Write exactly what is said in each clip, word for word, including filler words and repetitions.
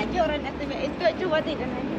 nãy giờ rồi nãy tôi bị tôi chưa qua thì cái này.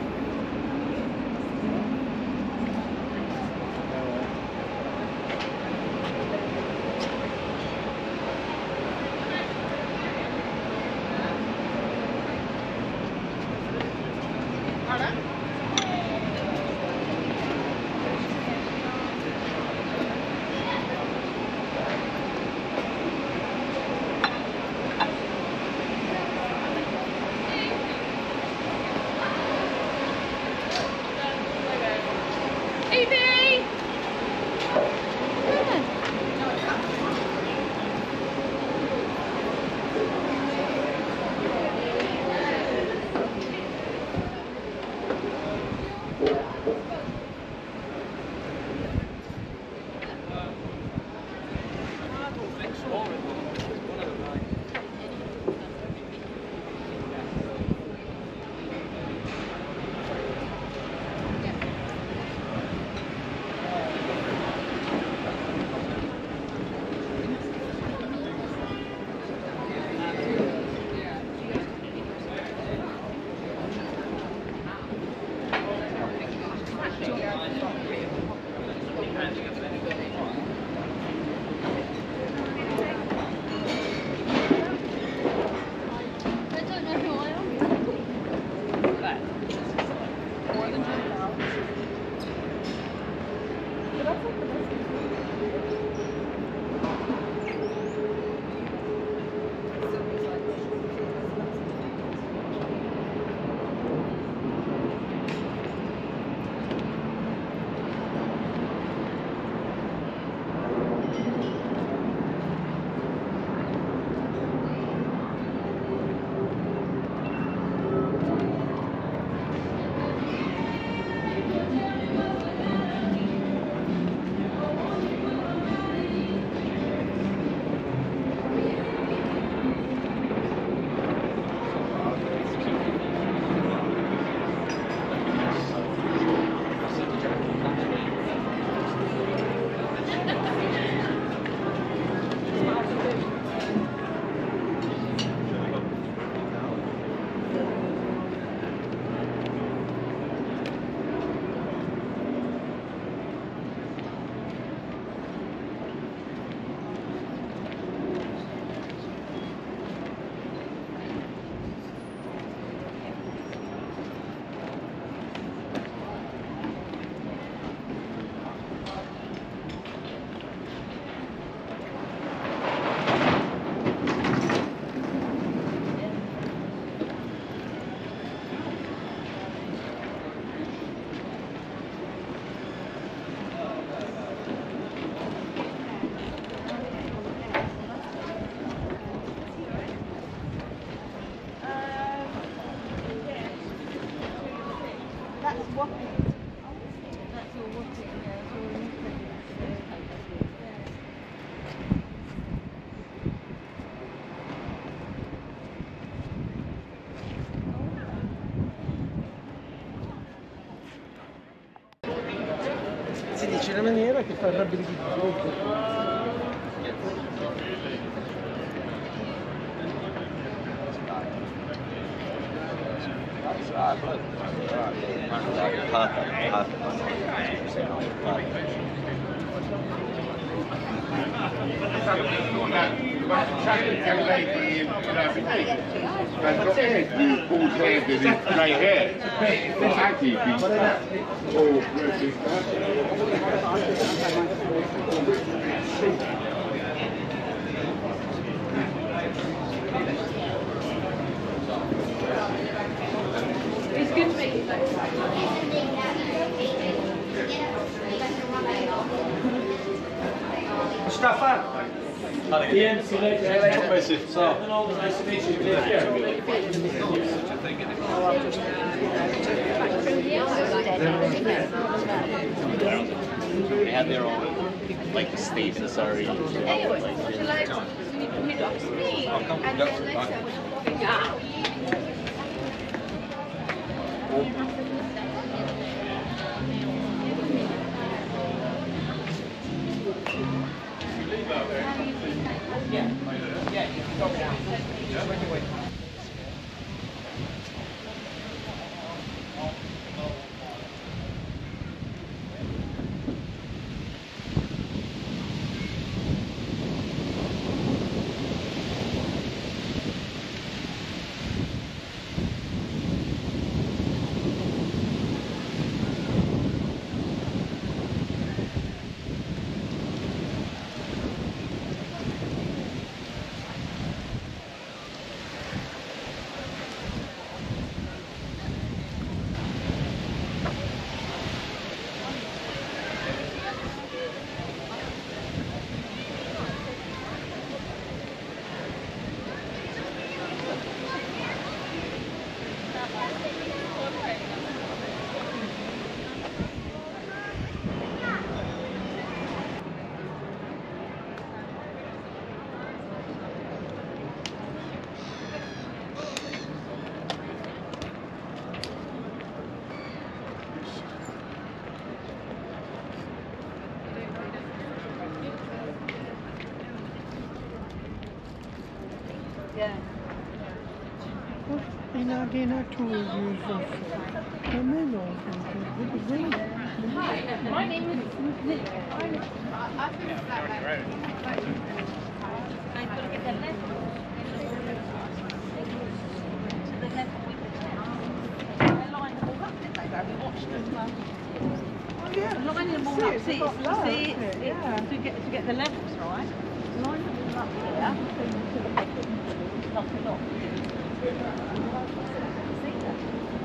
Si dice in una maniera che fa rabbrividire. It's good to meet you. Stefan! Ian, see you later. So, nice to meet you. Take care. They had their own, like, state in Surrey. Anyway, would you like to meet up with me? And then later, yeah. Yeah, yeah, you can go down. Just when you wait. Yeah. Inadina to use of the menu. My name is Nick. I think it's like that. I'm going to get the left. To the left with the tent. They line them all up, didn't they? though? We watched them. Um, Oh yeah, line them all see, up. it's See, got it's, loads, see, isn't it's, it? it's Yeah. to get to get the levels right. Line them all up here. Knock it off. See that?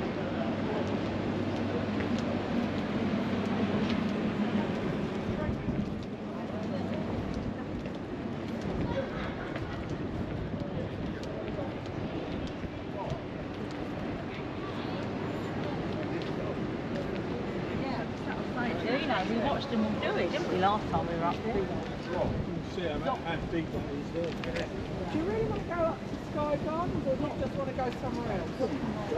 You know, we watched them all do it, didn't we, last time we were up there? See how, how big that is there. Do you really want to go up to Sky Gardens or do you just want to go somewhere else?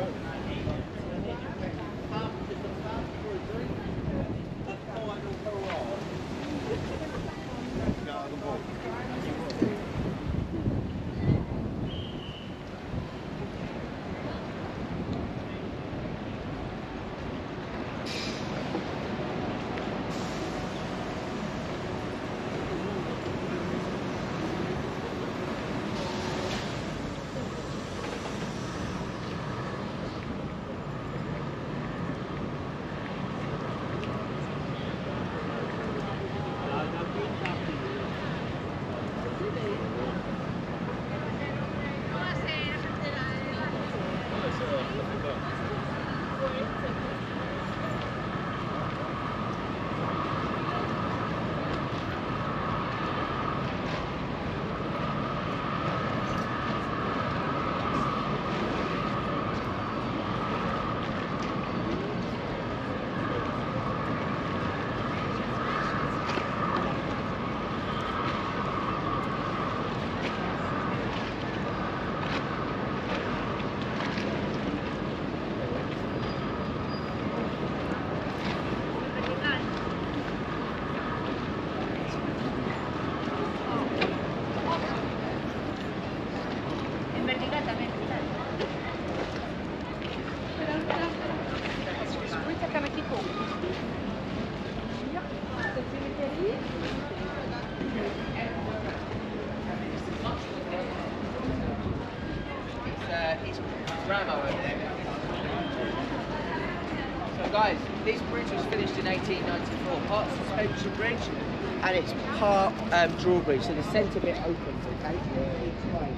So guys, this bridge was finished in eighteen ninety-four. Part suspension bridge and it's part um, drawbridge, so the centre bit opens, okay? Each way.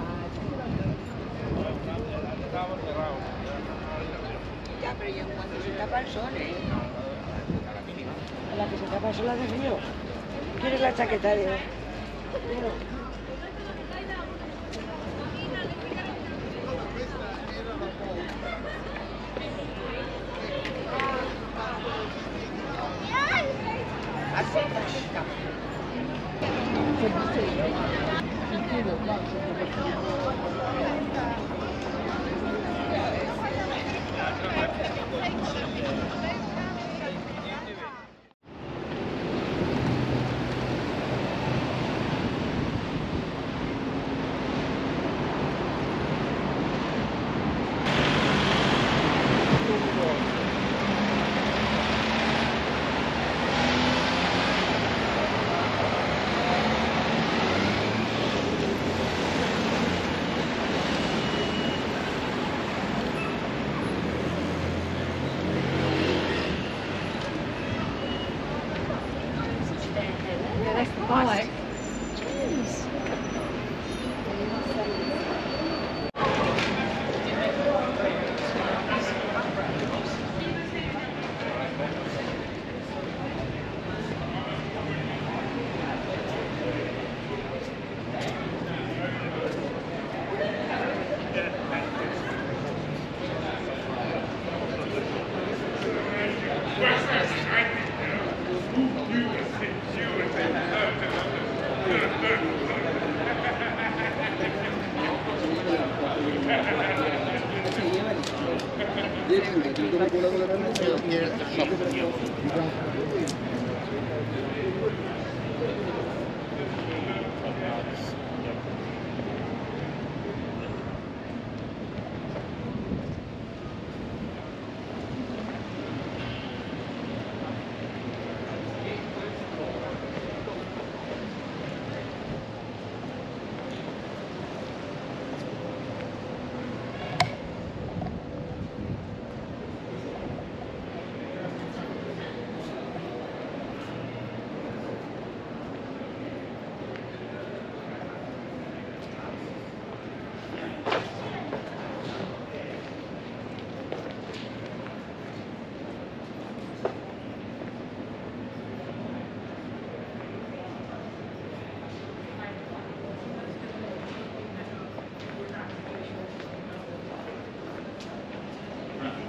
Ya, pero yo cuando se tapa el sol, ¿eh? La que se tapa el sol la hace frío. ¿Quieres la chaqueta, Diego? Bye.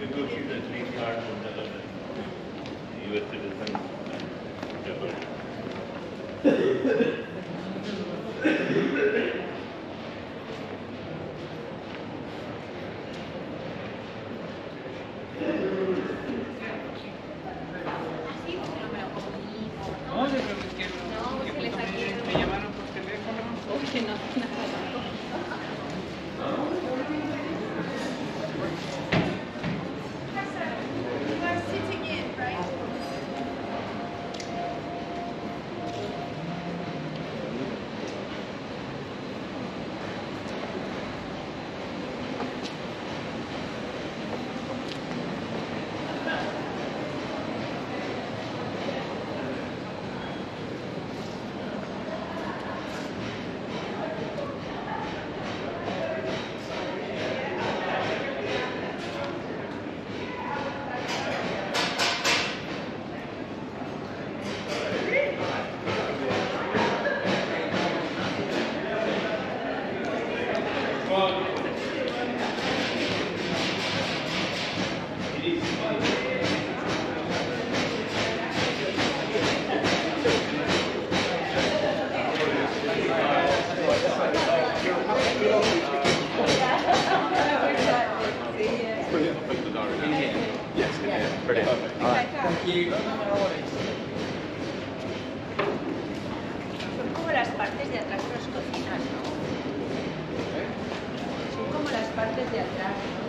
because she's a green card holder, U S citizen. No, yo creo que, que justo me, me llamaron por teléfono. Oye, no, nada. You are sitting in, right? Son como las partes de atrás de las cocinas, ¿no? Son como las partes de atrás.